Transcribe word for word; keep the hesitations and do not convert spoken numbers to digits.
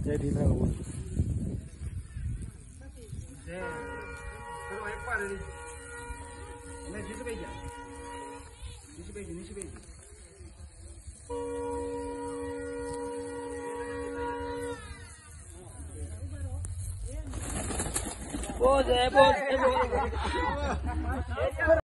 જય ભીમરાવ બોલ ચલો એક વાર રેડી અને જીત ભાઈ ગયા જીત ભાઈ નીચે ભાઈ બોલ બોલ બોલ